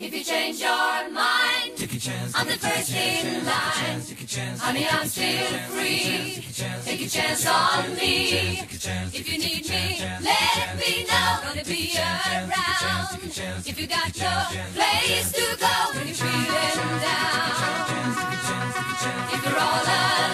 If you change your mind, I'm the first in line. Honey, I'm still free. Take a chance on me. If you need me, let me know. Gonna be around. If you got no place to go when you're feeling down. If you're all alone.